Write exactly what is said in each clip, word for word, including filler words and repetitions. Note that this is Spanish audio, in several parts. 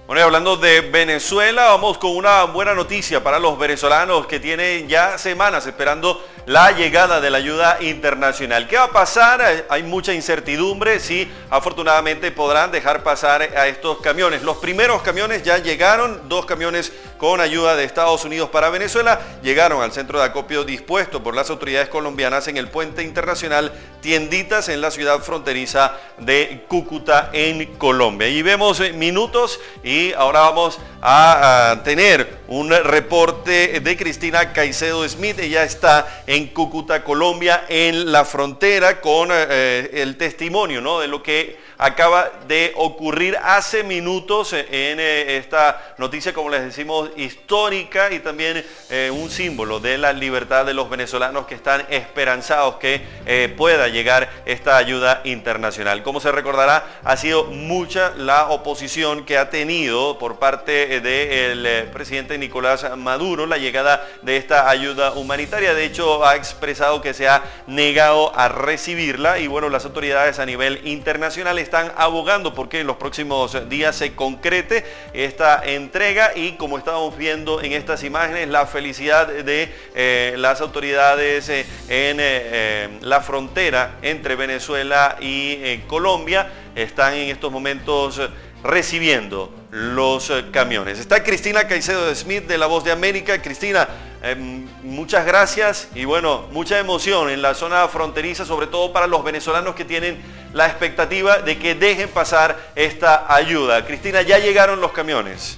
Bueno, y hablando de Venezuela, vamos con una buena noticia para los venezolanos que tienen ya semanas esperando la llegada de la ayuda internacional. ¿Qué va a pasar? Hay mucha incertidumbre, sí, afortunadamente podrán dejar pasar a estos camiones. Los primeros camiones ya llegaron, dos camiones con ayuda de Estados Unidos para Venezuela, llegaron al centro de acopio dispuesto por las autoridades colombianas en el puente internacional Tienditas en la ciudad fronteriza de Cúcuta en Colombia. Y vemos minutos y ahora vamos a, a tener un reporte de Cristina Caicedo Smith. Ella está en Cúcuta, Colombia, en la frontera, con eh, el testimonio, ¿no?, de lo que acaba de ocurrir hace minutos en eh, esta noticia, como les decimos, histórica y también eh, un símbolo de la libertad de los venezolanos que están esperanzados que eh, pueda llegar esta ayuda internacional. Como se recordará, ha sido mucha la oposición que ha tenido por parte del eh, presidente Nicolás Maduro la llegada de esta ayuda humanitaria. De hecho, ha expresado que se ha negado a recibirla y bueno, las autoridades a nivel internacional están abogando porque en los próximos días se concrete esta entrega y como estamos viendo en estas imágenes, la felicidad de eh, las autoridades eh, en eh, eh, la frontera entre Venezuela y eh, Colombia, están en estos momentos recibiendo los camiones. Está Cristina Caicedo Smith de La Voz de América. Cristina, eh, muchas gracias y bueno, mucha emoción en la zona fronteriza, sobre todo para los venezolanos que tienen la expectativa de que dejen pasar esta ayuda. Cristina, ¿ya llegaron los camiones?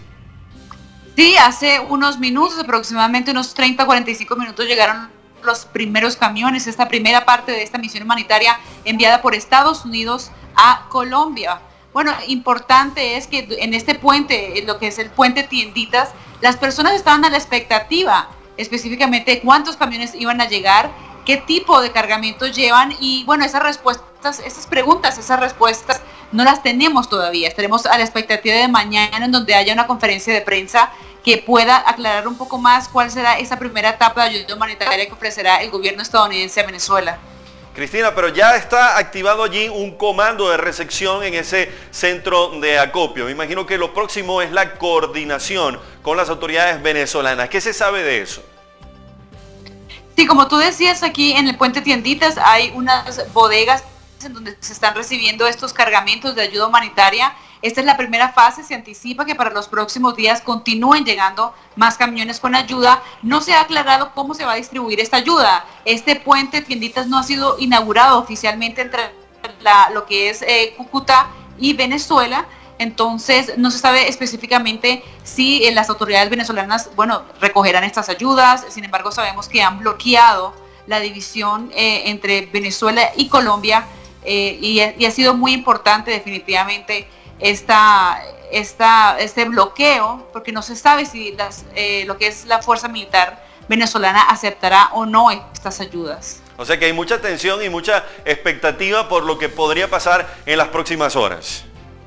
Sí, hace unos minutos, aproximadamente unos treinta a cuarenta y cinco minutos, llegaron los primeros camiones, esta primera parte de esta misión humanitaria enviada por Estados Unidos a Colombia. Bueno, importante es que en este puente, lo que es el puente Tienditas, las personas estaban a la expectativa específicamente de cuántos camiones iban a llegar, qué tipo de cargamento llevan y bueno, esas respuestas, esas preguntas, esas respuestas no las tenemos todavía. Estaremos a la expectativa de mañana en donde haya una conferencia de prensa que pueda aclarar un poco más cuál será esa primera etapa de ayuda humanitaria que ofrecerá el gobierno estadounidense a Venezuela. Cristina, pero ya está activado allí un comando de recepción en ese centro de acopio. Me imagino que lo próximo es la coordinación con las autoridades venezolanas. ¿Qué se sabe de eso? Sí, como tú decías, aquí en el puente Tienditas hay unas bodegas en donde se están recibiendo estos cargamentos de ayuda humanitaria. Esta es la primera fase, se anticipa que para los próximos días continúen llegando más camiones con ayuda. No se ha aclarado cómo se va a distribuir esta ayuda. Este puente Tienditas no ha sido inaugurado oficialmente entre la, lo que es eh, Cúcuta y Venezuela, entonces no se sabe específicamente si eh, las autoridades venezolanas, bueno, recogerán estas ayudas. Sin embargo, sabemos que han bloqueado la división eh, entre Venezuela y Colombia eh, y, y ha sido muy importante definitivamente Esta, esta, este bloqueo, porque no se sabe si las, eh, lo que es la fuerza militar venezolana aceptará o no estas ayudas. O sea que hay mucha tensión y mucha expectativa por lo que podría pasar en las próximas horas.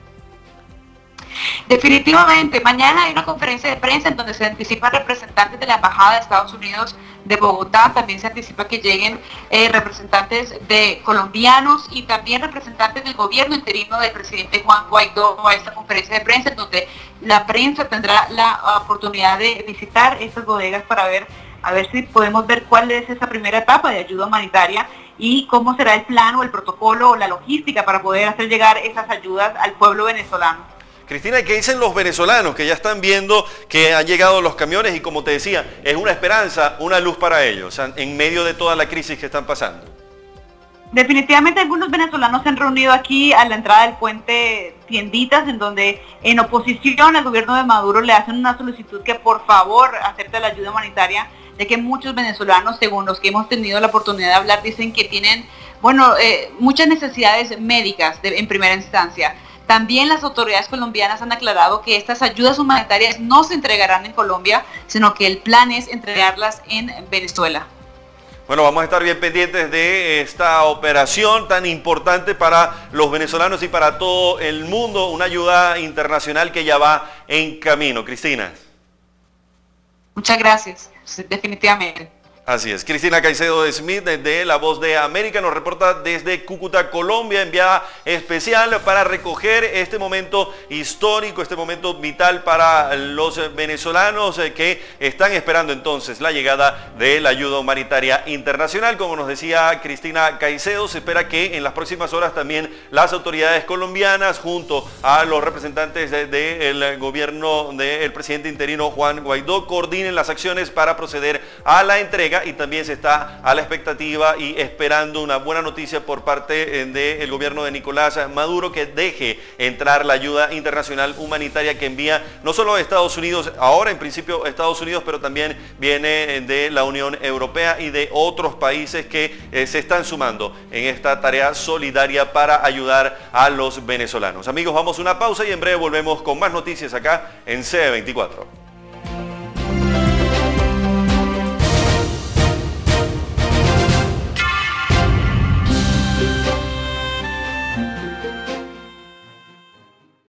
Definitivamente, mañana hay una conferencia de prensa en donde se anticipan representantes de la Embajada de Estados Unidos de Bogotá, también se anticipa que lleguen eh, representantes de colombianos y también representantes del gobierno interino del presidente Juan Guaidó a esta conferencia de prensa en donde la prensa tendrá la oportunidad de visitar estas bodegas para ver, a ver si podemos ver cuál es esa primera etapa de ayuda humanitaria y cómo será el plan o el protocolo o la logística para poder hacer llegar esas ayudas al pueblo venezolano. Cristina, ¿qué dicen los venezolanos que ya están viendo que han llegado los camiones y como te decía, es una esperanza, una luz para ellos en medio de toda la crisis que están pasando? Definitivamente algunos venezolanos se han reunido aquí a la entrada del puente Tienditas, en donde en oposición al gobierno de Maduro le hacen una solicitud que por favor acepte la ayuda humanitaria, ya que muchos venezolanos, según los que hemos tenido la oportunidad de hablar, dicen que tienen, bueno, eh, muchas necesidades médicas de, en primera instancia. También las autoridades colombianas han aclarado que estas ayudas humanitarias no se entregarán en Colombia, sino que el plan es entregarlas en Venezuela. Bueno, vamos a estar bien pendientes de esta operación tan importante para los venezolanos y para todo el mundo, una ayuda internacional que ya va en camino. Cristina. Muchas gracias, definitivamente. Así es. Cristina Caicedo Smith de La Voz de América nos reporta desde Cúcuta, Colombia, enviada especial para recoger este momento histórico, este momento vital para los venezolanos que están esperando entonces la llegada de la ayuda humanitaria internacional. Como nos decía Cristina Caicedo, se espera que en las próximas horas también las autoridades colombianas, junto a los representantes del de, de gobierno del presidente interino Juan Guaidó, coordinen las acciones para proceder a la entrega. Y también se está a la expectativa y esperando una buena noticia por parte del gobierno de Nicolás Maduro, que deje entrar la ayuda internacional humanitaria que envía no solo a Estados Unidos, ahora en principio Estados Unidos, pero también viene de la Unión Europea y de otros países que eh, se están sumando en esta tarea solidaria para ayudar a los venezolanos. Amigos, vamos a una pausa y en breve volvemos con más noticias acá en C veinticuatro.